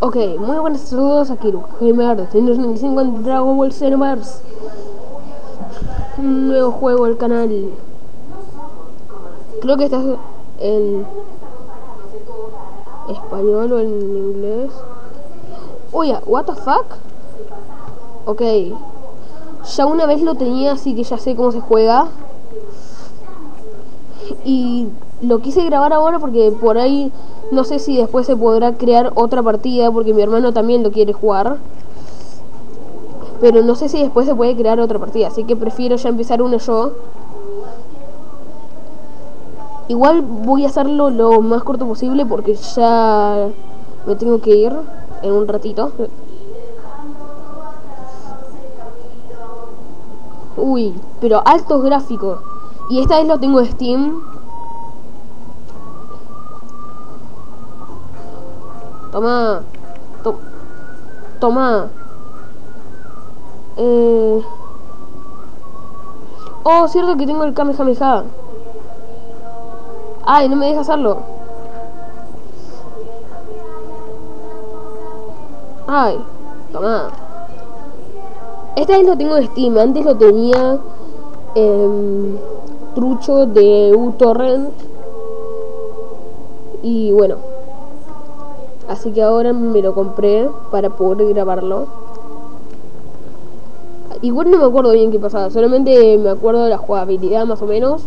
Ok, muy buenas saludos a Kiru Gamer 295 en Dragon Ball Xenoverse. Un nuevo juego del canal. Creo que estás en español o en inglés. Oye, what the fuck. Ok, ya una vez lo tenía, así que ya sé cómo se juega. Y lo quise grabar ahora porque por ahí no sé si después se podrá crear otra partida, porque mi hermano también lo quiere jugar. Pero no sé si después se puede crear otra partida, así que prefiero ya empezar una yo. Igual voy a hacerlo lo más corto posible porque ya me tengo que ir en un ratito. Uy, pero altos gráficos. Y esta vez lo tengo en Steam. Toma. Toma. Oh, cierto que tengo el Kamehameha. Ay, no me deja hacerlo. Ay, toma. Esta vez lo tengo en Steam. Antes lo tenía trucho de uTorrent. Y bueno, así que ahora me lo compré para poder grabarlo. Igual no me acuerdo bien qué pasaba, solamente me acuerdo de la jugabilidad más o menos.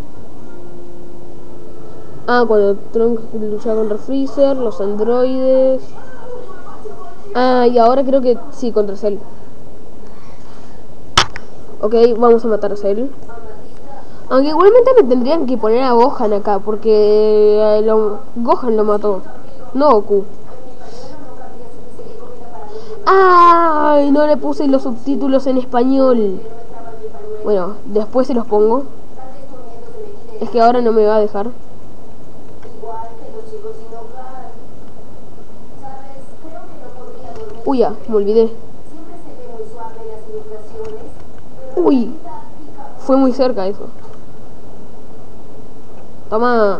Ah, cuando Trunks luchaba contra Freezer, los androides. Ah, y ahora creo que sí, contra Cell. Ok, vamos a matar a Cell. Aunque igualmente me tendrían que poner a Gohan acá, porque Gohan lo mató, no Goku. ¡Ay! No le puse los subtítulos en español. Bueno, después se los pongo. Es que ahora no me va a dejar. Uy, ya, me olvidé. Uy, fue muy cerca eso. Toma.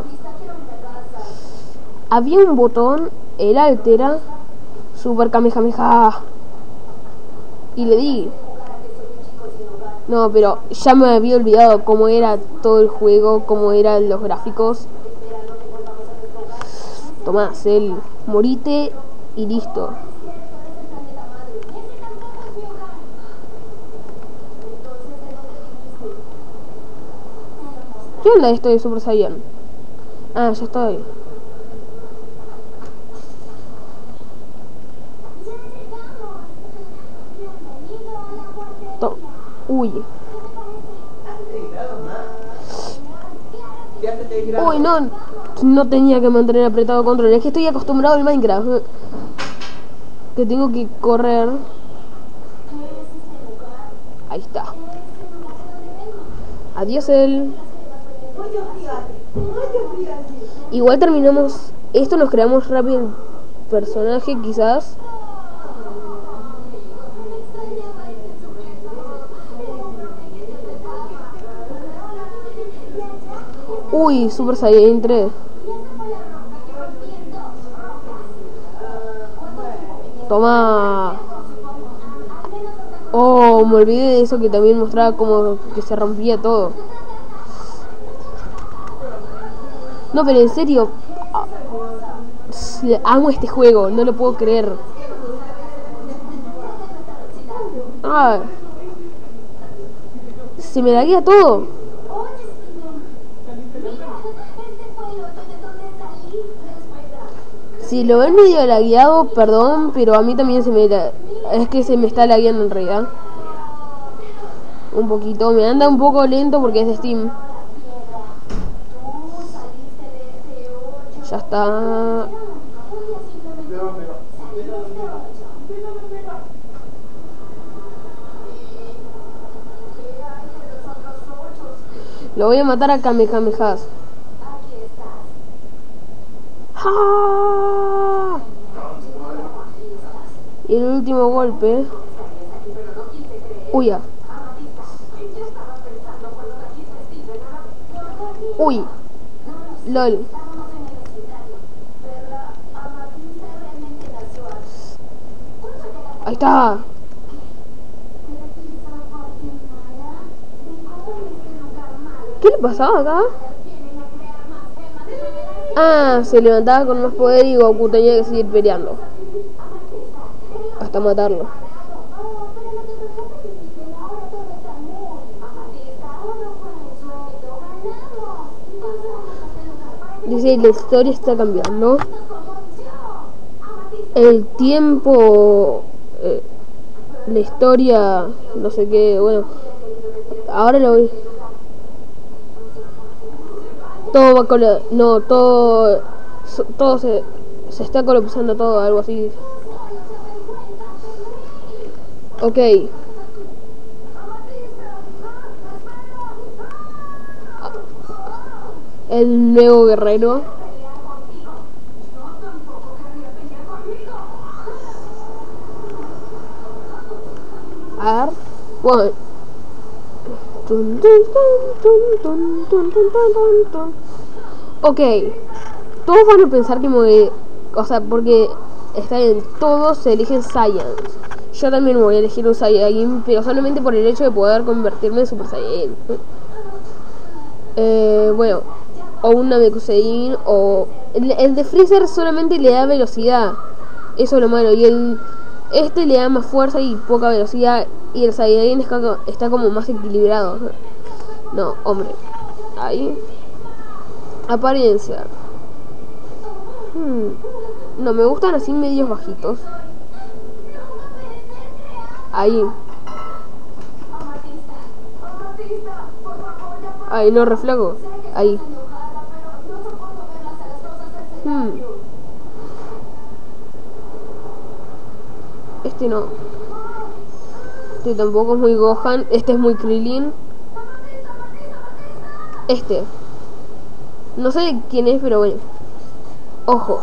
Había un botón, el altera, Super Kamehameha. Y le di. No, pero ya me había olvidado cómo era todo el juego, cómo eran los gráficos. Tomá, Cell, morite y listo. ¿Qué onda esto de Super Saiyan? Ah, ya estoy. Uy. Uy, no tenía que mantener apretado control. Es que estoy acostumbrado al Minecraft, que tengo que correr. Ahí está. Adiós, él. Igual terminamos. Esto nos creamos rápido el personaje, quizás. Uy, Super Saiyan 3. Toma. Oh, me olvidé de eso, que también mostraba como que se rompía todo. No, pero en serio, amo este juego, no lo puedo creer. Ah, se me laguea todo. Si lo ven medio lagueado, perdón, pero a mí también es que se me está lagueando en realidad. Un poquito, me anda un poco lento porque es de Steam. Ya está. Lo voy a matar a Kamehameha. ¡Ah! Y el último golpe. Uy, ya. Uy. LOL. Ahí está. ¿Qué le pasaba acá? Ah, se levantaba con más poder y Goku tenía que seguir peleando hasta matarlo. Dice, la historia está cambiando. El tiempo, la historia, no sé qué, bueno. Ahora lo voy. Todo va con la, no, todo se está colapsando todo, algo así. Ok. El nuevo guerrero. A ver. Bueno. Ok. Todos van a pensar que me... O sea, porque está bien, todos se eligen Saiyans. Yo también me voy a elegir un Saiyajin, pero solamente por el hecho de poder convertirme en Super Saiyajin. Bueno, o un Namekusein, o... El de Freezer solamente le da velocidad. Eso es lo malo. Y este le da más fuerza y poca velocidad. Y el Saiyajin está como más equilibrado. No, hombre. Ahí. Apariencia. No, me gustan así medios bajitos. Ahí. Ahí, no reflejo. Ahí. Este no. Este tampoco es muy Gohan. Este es muy Krillin. Este. No sé quién es, pero bueno. Ojos.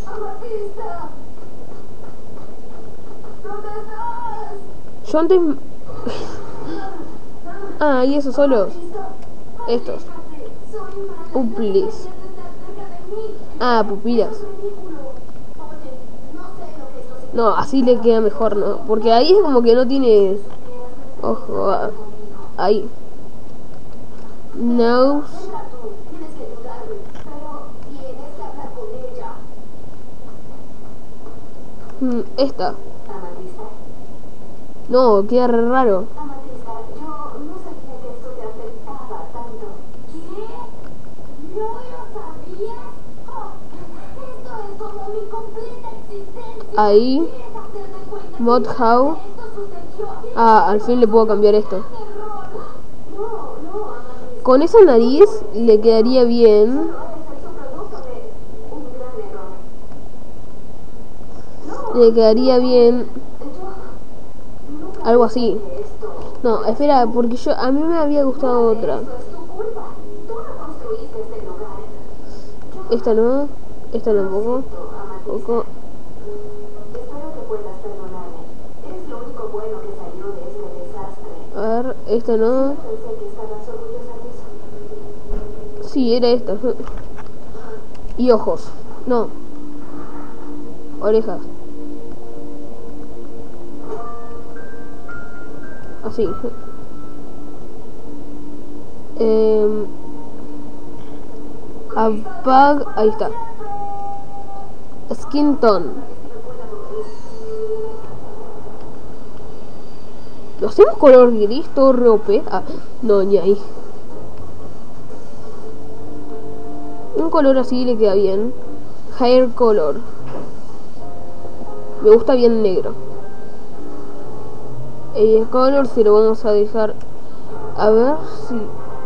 Yo antes... Ah, y esos solos. Estos. Please. Ah, pupilas. No, así le queda mejor, ¿no? Porque ahí es como que no tiene... Ojo, ahí. Nose. Esta. No, queda re raro. Ahí. Modhow. Ah, al fin le puedo cambiar esto. Con esa nariz le quedaría bien. Le quedaría bien algo así. No, espera, porque a mí me había gustado otra. Esta no, esta tampoco. Poco. A ver, esta no. Sí, era esta. Y ojos. No. Orejas. Así. Apag. Ahí está. Skin tone. ¿Lo hacemos color gris? Todo re OP. Ah, no, ni ahí. Un color así le queda bien. Hair color. Me gusta bien negro. El color si lo vamos a dejar. A ver si...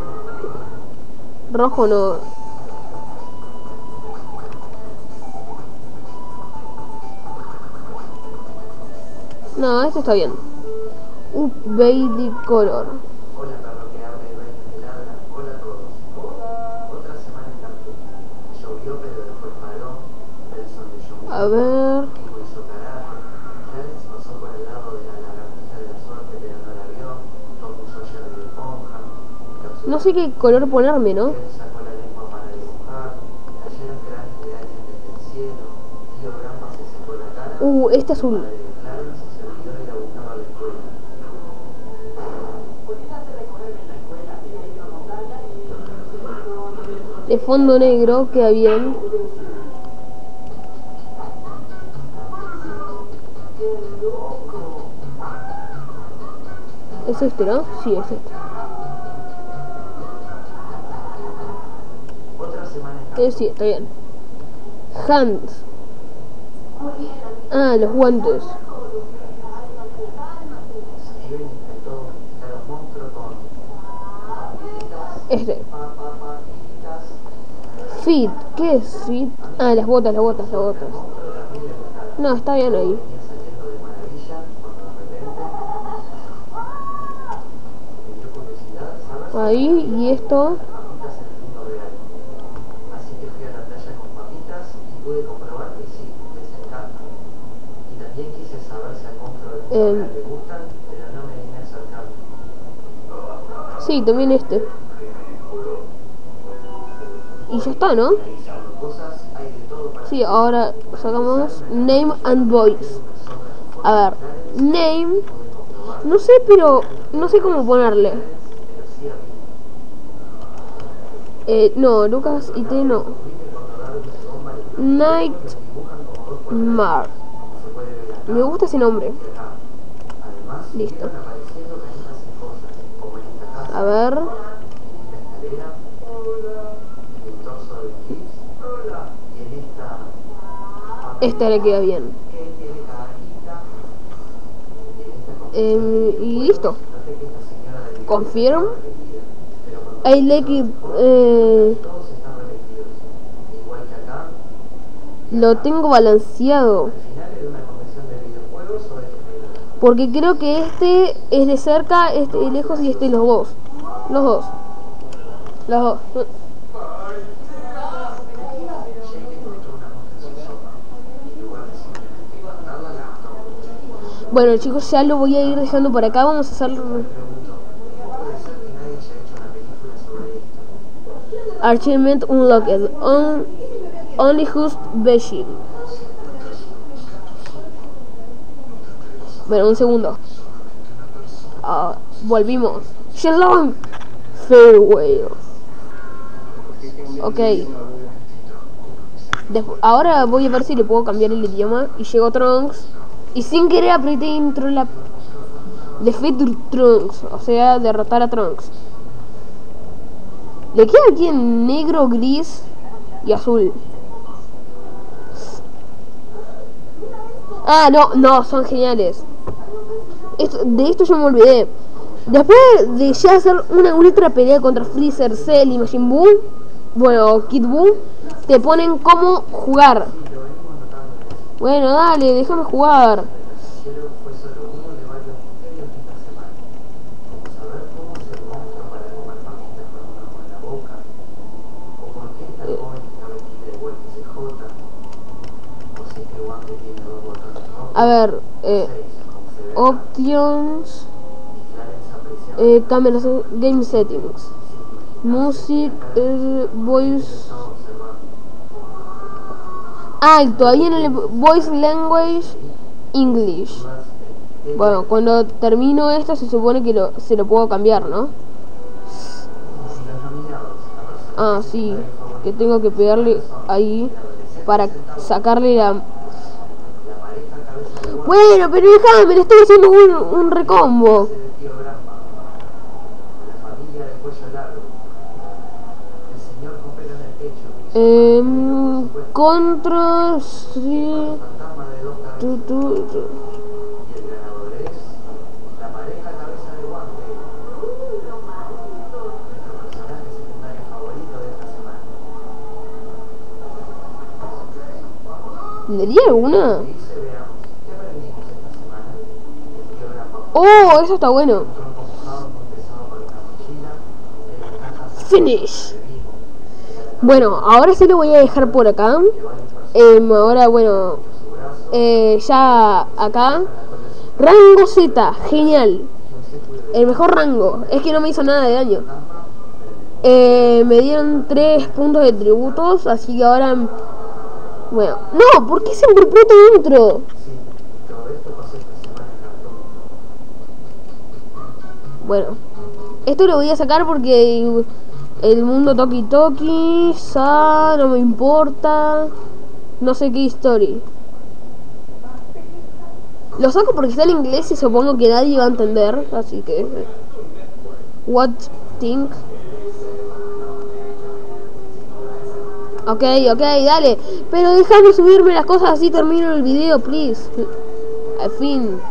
Rojo no. No, este está bien. Baby color. Hola perro que habla y dueño que ladra. Hola a todos. Otra semana en Cancún. Llovió pero después paró. El sol de llovió. A ver. Ivo hizo carajo. Clarence pasó por el lado de la lagartija de la suerte pero no la vio. Tom usó Jerry de esponja. No sé qué color ponerme, ¿no? Él sacó la lengua para dibujar. Cayeron cráneos de alguien desde el cielo. Tío Grampa se secó la cara. Este azul. Clarence se olvidó de De fondo negro, queda bien. ¿Es este, no? Sí, es este. Sí, está bien. Hands. Ah, los guantes. Este. Feet. ¿Qué es feet? Ah, las botas. No, está bien ahí. Ahí, y esto. Así que fui a la playa con papitas y pude comprobar que sí, les encanta. Y también quise saber si al monstruo le gustan, pero no me vine a acercarme. Sí, también este. Y ya está, ¿no? Sí, ahora sacamos Name and Voice. A ver, Name. No sé, pero no sé cómo ponerle. No, Lucas y T no. Nightmare. Me gusta ese nombre. Listo. A ver. Esta le queda bien. Y listo. Confirm. I like it. Lo tengo balanceado. Porque creo que este es de cerca, este de lejos y este los dos. Los dos. Los dos. Bueno, chicos, ya lo voy a ir dejando por acá. Vamos a hacer Achievement Unlocked. Only Just Bashing. Bueno, un segundo. Volvimos. Shenlong. Farewell. Ok. Ahora voy a ver si le puedo cambiar el idioma. Y llegó Trunks. Y sin querer apreté intro la... Defeat Trunks. O sea, derrotar a Trunks. Le queda aquí en negro, gris y azul. Ah, no, son geniales. De esto yo me olvidé. Después de ya hacer una ultra pelea contra Freezer, Cell y Majin Buu, bueno, Kid Buu, te ponen cómo jugar. Bueno, dale, déjame jugar. A ver, options, cámaras, game settings, music, voice. Ah, todavía en el voice language English. Bueno, cuando termino esto se supone que se lo puedo cambiar, ¿no? Ah, sí, que tengo que pegarle ahí para sacarle la... Bueno, pero déjame, le estoy haciendo un recombo. Control, sí. ¿Le di alguna? Oh, eso está bueno. Finish. Bueno, ahora sí lo voy a dejar por acá. Ahora, bueno, ya acá. Rango Z, genial. El mejor rango. Es que no me hizo nada de daño. Me dieron 3 puntos de tributos, así que ahora... Bueno, no, ¿por qué siempre puto intro? Bueno, esto lo voy a sacar porque El mundo Toki Toki, no me importa. No sé qué historia. Lo saco porque está en inglés y supongo que nadie va a entender, así que... What think? Ok, dale. Pero déjame subirme las cosas así termino el video, please. Al fin.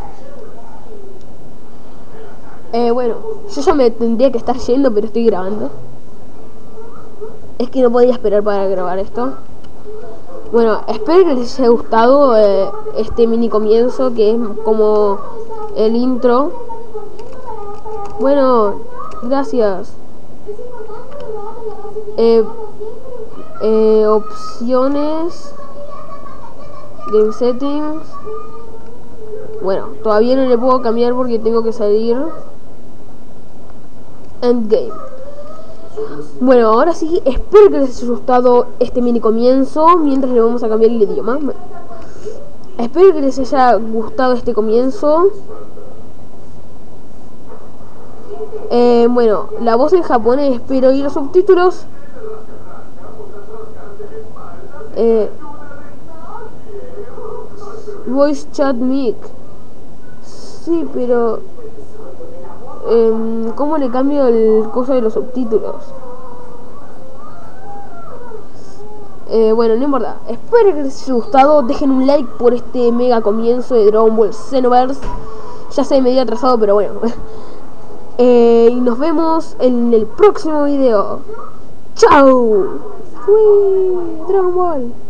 Bueno, yo ya me tendría que estar yendo, pero estoy grabando. Es que no podía esperar para grabar esto. Bueno, espero que les haya gustado este mini comienzo, que es como el intro. Bueno, gracias. Opciones, game settings. Bueno, todavía no le puedo cambiar porque tengo que salir. Endgame. Bueno, ahora sí, espero que les haya gustado este mini comienzo. Mientras le vamos a cambiar el idioma. Espero que les haya gustado este comienzo. Bueno, la voz en japonés, pero y los subtítulos. Voice chat mic. Sí, pero ¿cómo le cambio el coso de los subtítulos? Bueno, no importa. Espero que les haya gustado. Dejen un like por este mega comienzo de Dragon Ball Xenoverse. Ya sé, medio atrasado, pero bueno. Y nos vemos en el próximo video. ¡Chao! ¡Uy! Dragon Ball.